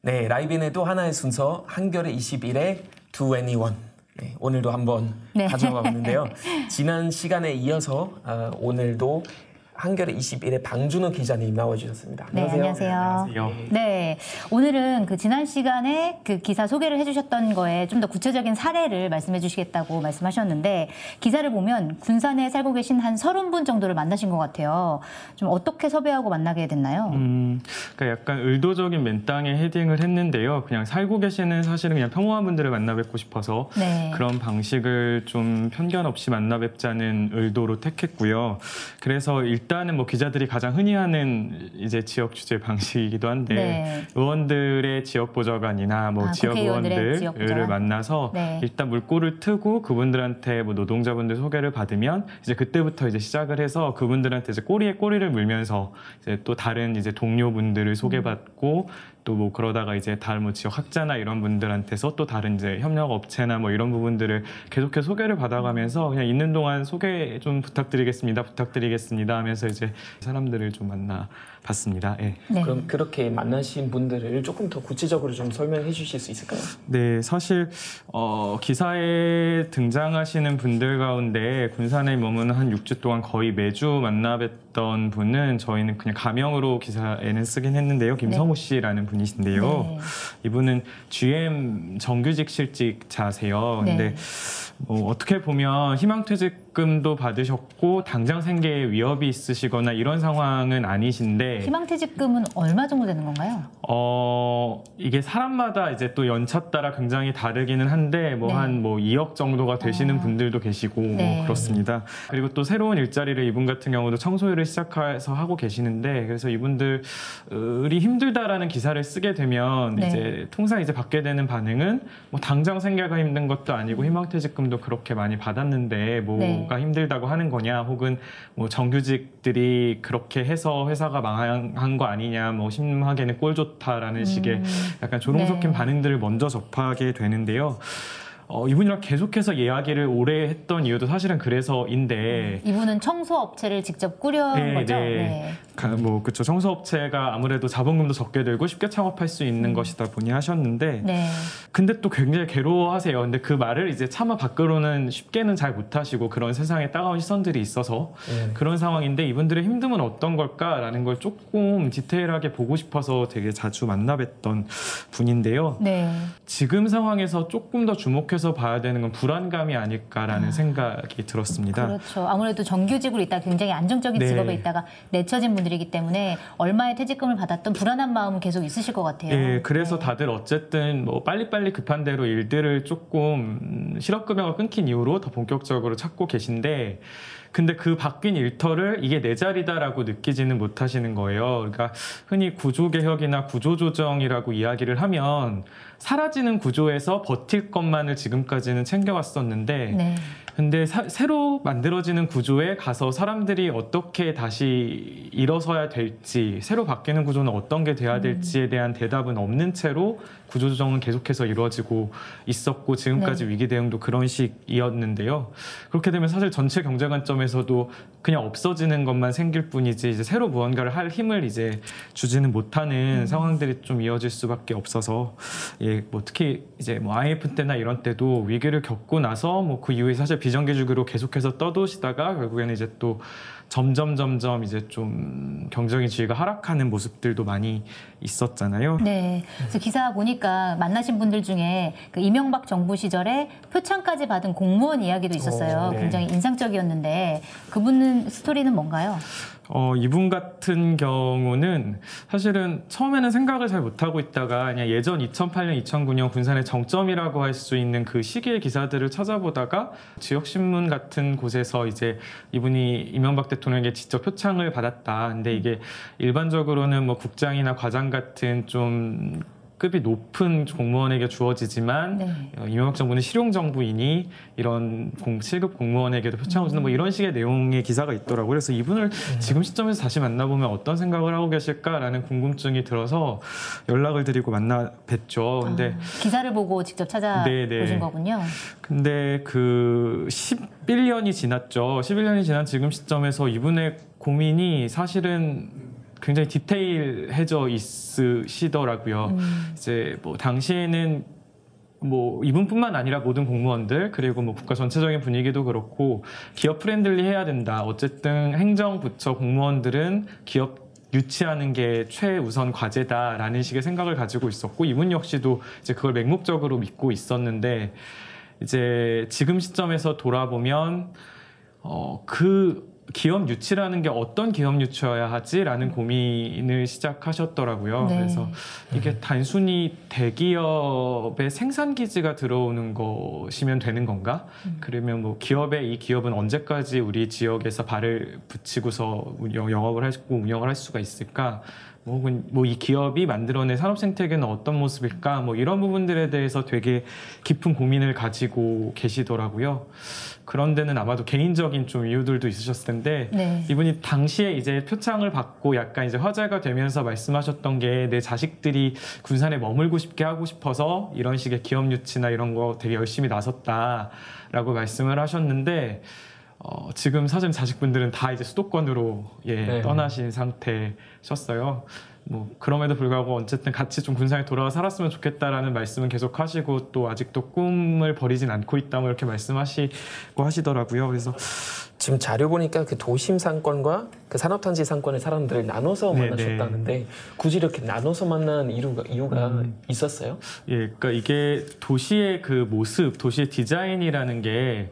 네, 라이브인의 또 하나의 순서 한겨레 21의 Do Anyone. 네, 오늘도 한번 가져와 봤는데요. 지난 시간에 이어서 오늘도 한겨레 21의 방준호 기자님 나와주셨습니다. 안녕하세요. 네, 안녕하세요. 네, 오늘은 그 지난 시간에 그 기사 소개를 해주셨던 거에 좀 더 구체적인 사례를 말씀해 주시겠다고 말씀하셨는데, 기사를 보면 군산에 살고 계신 한 30분 정도를 만나신 것 같아요. 좀 어떻게 섭외하고 만나게 됐나요? 그러니까 약간 의도적인 맨땅에 헤딩을 했는데요. 그냥 살고 계시는 사실은 그냥 평범한 분들을 만나 뵙고 싶어서 그런 방식을 좀 편견 없이 만나 뵙자는 의도로 택했고요. 그래서 일단은 뭐 기자들이 가장 흔히 하는 이제 지역 취재 방식이기도 한데 의원들의 지역 보좌관이나 뭐 지역 의원들을 만나서 일단 물꼬를 트고 그분들한테 뭐 노동자분들 소개를 받으면 이제 그때부터 이제 시작을 해서 그분들한테 이제 꼬리에 꼬리를 물면서 이제 또 다른 이제 동료분들을 소개받고 또 뭐 그러다가 이제 다른 뭐 지역 학자나 이런 분들한테서 또 다른 이제 협력 업체나 뭐 이런 부분들을 계속해서 소개를 받아가면서 그냥 있는 동안 소개 좀 부탁드리겠습니다 하면서 이제 사람들을 좀 만나봤습니다. 네. 그럼 그렇게 만나신 분들을 조금 더 구체적으로 좀 설명해 주실 수 있을까요? 네, 사실 기사에 등장하시는 분들 가운데 군산에 머무는 한 6주 동안 거의 매주 만나뵀던 분은 저희는 그냥 가명으로 기사에는 쓰긴 했는데요. 김성우 씨라는 분이신데요. 이분은 GM 정규직 실직자세요. 근데 뭐 어떻게 보면 희망퇴직금도 받으셨고 당장 생계에 위협이 있으시거나 이런 상황은 아니신데, 희망퇴직금은 얼마 정도 되는 건가요? 이게 사람마다 이제 또 연차 따라 굉장히 다르기는 한데 뭐 한 뭐 2억 정도가 되시는 분들도 계시고 뭐 그렇습니다. 그리고 또 새로운 일자리를 이분 같은 경우도 청소일을 시작해서 하고 계시는데, 그래서 이분들이 힘들다라는 기사를 쓰게 되면 이제 통상 이제 받게 되는 반응은 뭐 당장 생계가 힘든 것도 아니고 희망퇴직금 도 그렇게 많이 받았는데 뭐가 힘들다고 하는 거냐, 혹은 뭐 정규직들이 그렇게 해서 회사가 망한 거 아니냐, 뭐 심하게는 꼴 좋다라는 식의 약간 조롱 섞인 반응들을 먼저 접하게 되는데요. 이분이랑 계속해서 이야기를 오래 했던 이유도 사실은 그래서인데, 이분은 청소업체를 직접 꾸려온 거죠? 뭐 그쵸, 청소업체가 아무래도 자본금도 적게 들고 쉽게 창업할 수 있는 것이다 보니 하셨는데, 근데 또 굉장히 괴로워하세요. 근데 그 말을 이제 차마 밖으로는 쉽게는 잘 못하시고 그런 세상에 따가운 시선들이 있어서 그런 상황인데, 이분들의 힘듦은 어떤 걸까라는 걸 조금 디테일하게 보고 싶어서 되게 자주 만나뵀던 분인데요. 지금 상황에서 조금 더 주목해서 봐야 되는 건 불안감이 아닐까라는 생각이 들었습니다. 그렇죠. 아무래도 정규직으로 있다가 굉장히 안정적인 직업에 있다가 내쳐진 분들이기 때문에 얼마의 퇴직금을 받았던 불안한 마음은 계속 있으실 것 같아요. 그래서 다들 어쨌든 뭐 빨리빨리 급한 대로 일들을 조금 실업급여가 끊긴 이후로 더 본격적으로 찾고 계신데, 근데 그 바뀐 일터를 이게 내 자리다라고 느끼지는 못하시는 거예요. 그러니까 흔히 구조개혁이나 구조조정이라고 이야기를 하면 사라지는 구조에서 버틸 것만을 지금까지는 챙겨왔었는데, 근데 새로 만들어지는 구조에 가서 사람들이 어떻게 다시 일어서야 될지, 새로 바뀌는 구조는 어떤 게 돼야 될지에 대한 대답은 없는 채로 구조조정은 계속해서 이루어지고 있었고, 지금까지 위기 대응도 그런 식이었는데요. 그렇게 되면 사실 전체 경제 관점에서도 그냥 없어지는 것만 생길 뿐이지 이제 새로 무언가를 할 힘을 이제 주지는 못하는 상황들이 좀 이어질 수밖에 없어서, 뭐 특히 이제 뭐 IMF 때나 이런 때도 위기를 겪고 나서 뭐 그 이후에 사실 비정규직으로 계속해서 떠도시다가 결국에는 이제 또 점점 이제 좀 경쟁의 지위가 하락하는 모습들도 많이 있었잖아요. 그래서 기사 보니까 만나신 분들 중에 그 이명박 정부 시절에 표창까지 받은 공무원 이야기도 있었어요. 굉장히 인상적이었는데 그분은 스토리는 뭔가요? 이분 같은 경우는 사실은 처음에는 생각을 잘 못하고 있다가 그냥 예전 2008년, 2009년 군산의 정점이라고 할 수 있는 그 시기의 기사들을 찾아보다가 지역신문 같은 곳에서 이제 이분이 이명박 대통령에게 직접 표창을 받았다. 근데 이게 일반적으로는 뭐 국장이나 과장 같은 좀 급이 높은 공무원에게 주어지지만 이명박 정부는 실용정부이니 이런 7급 공무원에게도 표창을 주는 뭐 이런 식의 내용의 기사가 있더라고요. 그래서 이분을 지금 시점에서 다시 만나보면 어떤 생각을 하고 계실까라는 궁금증이 들어서 연락을 드리고 만나 뵀죠. 근데 기사를 보고 직접 찾아보신 거군요. 근데 그 11년이 지났죠. 11년이 지난 지금 시점에서 이분의 고민이 사실은 굉장히 디테일해져 있으시더라고요. 이제 뭐 당시에는 뭐 이분뿐만 아니라 모든 공무원들 그리고 뭐 국가 전체적인 분위기도 그렇고 기업 프렌들리 해야 된다. 어쨌든 행정부처 공무원들은 기업 유치하는 게 최우선 과제다라는 식의 생각을 가지고 있었고 이분 역시도 이제 그걸 맹목적으로 믿고 있었는데 이제 지금 시점에서 돌아보면 그 기업 유치라는 게 어떤 기업 유치여야 하지라는 고민을 시작하셨더라고요. 네. 그래서 이게 단순히 대기업의 생산 기지가 들어오는 것이면 되는 건가? 그러면 뭐 이 기업은 언제까지 우리 지역에서 발을 붙이고서 영업을 하고 운영을 할 수가 있을까? 뭐 이 기업이 만들어낸 산업 생태계는 어떤 모습일까? 뭐 이런 부분들에 대해서 되게 깊은 고민을 가지고 계시더라고요. 그런 데는 아마도 개인적인 좀 이유들도 있으셨을 텐데 네. 이분이 당시에 이제 표창을 받고 약간 이제 화제가 되면서 말씀하셨던 게 내 자식들이 군산에 머물고 싶게 하고 싶어서 이런 식의 기업 유치나 이런 거 되게 열심히 나섰다라고 말씀을 하셨는데 지금 사실 자식분들은 다 이제 수도권으로 네. 떠나신 상태셨어요. 뭐 그럼에도 불구하고 어쨌든 같이 좀 군산에 돌아와 살았으면 좋겠다라는 말씀은 계속 하시고 또 아직도 꿈을 버리진 않고 있다 뭐 이렇게 말씀하시고 하시더라고요. 그래서 지금 자료 보니까 그 도심 상권과 그 산업단지 상권의 사람들을 나눠서 만나셨다는데 굳이 이렇게 나눠서 만난 이유가 있었어요? 예, 그러니까 이게 도시의 그 모습, 도시의 디자인이라는 게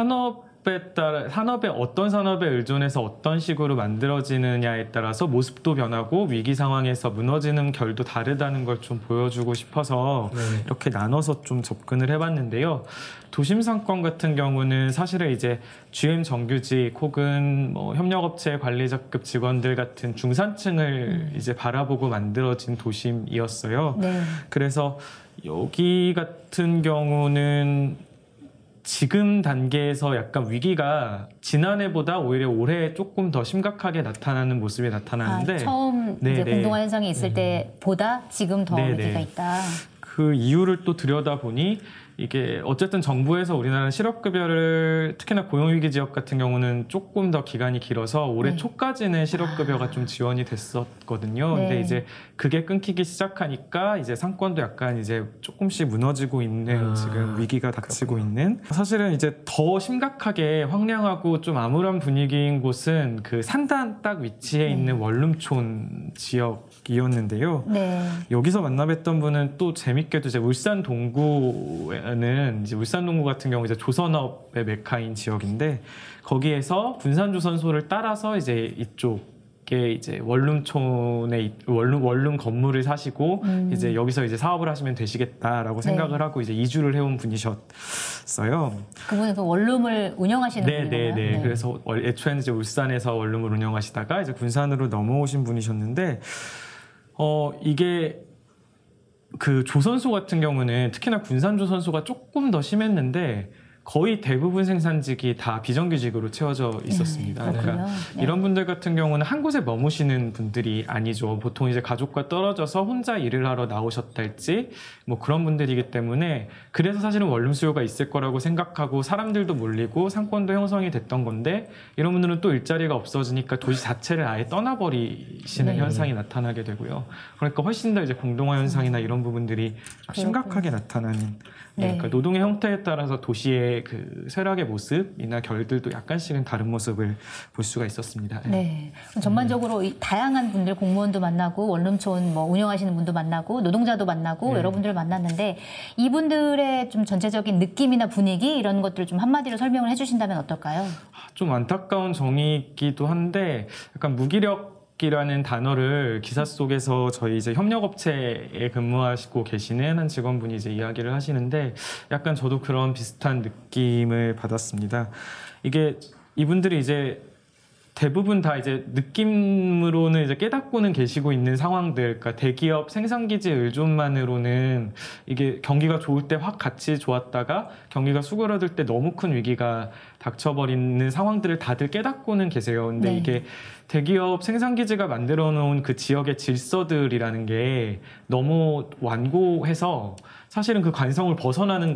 산업에 어떤 산업에 의존해서 어떤 식으로 만들어지느냐에 따라서 모습도 변하고 위기 상황에서 무너지는 결도 다르다는 걸 좀 보여주고 싶어서 이렇게 나눠서 좀 접근을 해봤는데요. 도심 상권 같은 경우는 사실은 이제 GM 정규직 혹은 뭐 협력업체 관리자급 직원들 같은 중산층을 이제 바라보고 만들어진 도심이었어요. 네. 그래서 여기 같은 경우는 지금 단계에서 약간 위기가 지난해보다 오히려 올해 조금 더 심각하게 나타나는 모습이 나타나는데 처음 이제 공동화 현상이 있을 때보다 지금 더 위기가 있다. 그 이유를 또 들여다보니 이게 어쨌든 정부에서 우리나라는 실업급여를 특히나 고용위기 지역 같은 경우는 조금 더 기간이 길어서 올해 초까지는 실업급여가 좀 지원이 됐었거든요. 근데 이제 그게 끊기기 시작하니까 이제 상권도 약간 이제 조금씩 무너지고 있는 지금 위기가 닥치고 있는. 사실은 이제 더 심각하게 황량하고 좀 암울한 분위기인 곳은 그 산단 딱 위치에 있는 원룸촌 지역이었는데요. 여기서 만나뵀던 분은 또 재밌게도 이제 울산 동구에 이제 울산 동구 같은 경우 이제 조선업의 메카인 지역인데 거기에서 군산조선소를 따라서 이제 이쪽에 이제 원룸촌에 원룸 건물을 사시고 이제 여기서 이제 사업을 하시면 되시겠다라고 생각을 하고 이제 이주를 해온 분이셨어요. 그분은 그 원룸을 운영하시는 분이에요. 네. 그래서 애초에는 이제 울산에서 원룸을 운영하시다가 이제 군산으로 넘어오신 분이셨는데 이게 그 조선소 같은 경우는 특히나 군산조선소가 조금 더 심했는데 거의 대부분 생산직이 다 비정규직으로 채워져 있었습니다. 그러니까 이런 분들 같은 경우는 한 곳에 머무시는 분들이 아니죠. 보통 이제 가족과 떨어져서 혼자 일을 하러 나오셨달지 뭐 그런 분들이기 때문에 그래서 사실은 원룸 수요가 있을 거라고 생각하고 사람들도 몰리고 상권도 형성이 됐던 건데 이런 분들은 또 일자리가 없어지니까 도시 자체를 아예 떠나버리시는 현상이 나타나게 되고요. 그러니까 훨씬 더 이제 공동화 현상이나 이런 부분들이 심각하게 나타나는 그러니까 노동의 형태에 따라서 도시의 그 쇠락의 모습이나 결들도 약간씩은 다른 모습을 볼 수가 있었습니다. 전반적으로 다양한 분들 공무원도 만나고 원룸촌 뭐 운영하시는 분도 만나고 노동자도 만나고 여러분들을 만났는데 이분들의 좀 전체적인 느낌이나 분위기 이런 것들을 좀 한마디로 설명을 해주신다면 어떨까요? 좀 안타까운 정의이기도 한데 약간 무기력이라는 단어를 기사 속에서 저희 이제 협력업체에 근무하시고 계시는 한 직원분이 이제 이야기를 하시는데 약간 저도 그런 비슷한 느낌을 받았습니다. 이게 이분들이 이제 대부분 다 이제 느낌으로는 이제 깨닫고는 계시고 있는 상황들, 그러니까 대기업 생산기지 의존만으로는 이게 경기가 좋을 때 확 같이 좋았다가 경기가 수그러들 때 너무 큰 위기가 닥쳐버리는 상황들을 다들 깨닫고는 계세요. 근데 이게 대기업 생산기지가 만들어 놓은 그 지역의 질서들이라는 게 너무 완고해서 사실은 그 관성을 벗어나는 것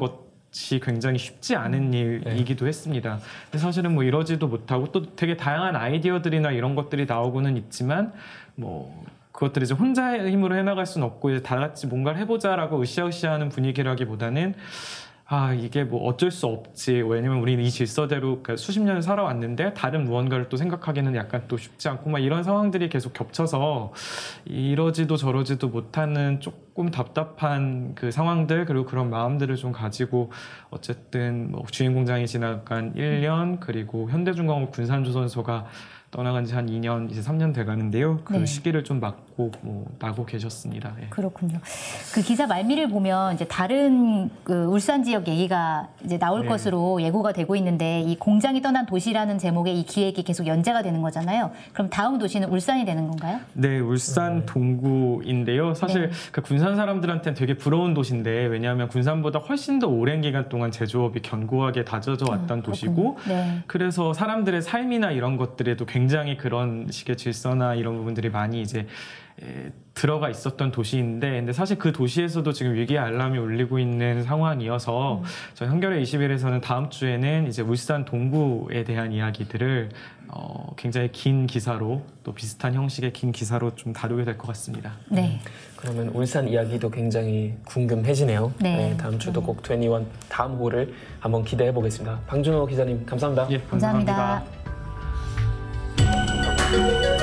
굉장히 쉽지 않은 일이기도 했습니다. 근데 사실은 뭐 이러지도 못하고 또 되게 다양한 아이디어들이나 이런 것들이 나오고는 있지만 뭐 그것들을 이제 혼자의 힘으로 해나갈 수는 없고 이제 다 같이 뭔가를 해보자라고 으쌰으쌰하는 분위기라기보다는 이게 뭐 어쩔 수 없지. 왜냐면 우리는 이 질서대로 그러니까 수십 년을 살아왔는데 다른 무언가를 또 생각하기는 약간 또 쉽지 않고 막 이런 상황들이 계속 겹쳐서 이러지도 저러지도 못하는 조금 답답한 그 상황들 그리고 그런 마음들을 좀 가지고 어쨌든 뭐 주인공장이 지나간 1년 그리고 현대중공업 군산조선소가 떠나간 지 한 2년, 이제 3년 돼가는데요. 그 시기를 좀 맞고 나고 계셨습니다. 예. 그렇군요. 그 기사 말미를 보면 이제 다른 그 울산 지역 얘기가 이제 나올 것으로 예고가 되고 있는데 이 공장이 떠난 도시라는 제목의 이 기획이 계속 연재가 되는 거잖아요. 그럼 다음 도시는 울산이 되는 건가요? 네, 울산 동구인데요. 사실 그 군산 사람들한테는 되게 부러운 도시인데 왜냐하면 군산보다 훨씬 더 오랜 기간 동안 제조업이 견고하게 다져져 왔던 도시고 그래서 사람들의 삶이나 이런 것들에도 굉장히 그런 식의 질서나 이런 부분들이 많이 이제 들어가 있었던 도시인데 근데 사실 그 도시에서도 지금 위기의 알람이 울리고 있는 상황이어서 저희 한겨레 21에서는 다음 주에는 이제 울산 동구에 대한 이야기들을 굉장히 긴 기사로 또 비슷한 형식의 긴 기사로 좀 다루게 될 것 같습니다. 네. 그러면 울산 이야기도 굉장히 궁금해지네요. 네. 다음 주도 꼭 21 다음 호를 한번 기대해 보겠습니다. 방준호 기자님 감사합니다. 예, 감사합니다. 감사합니다.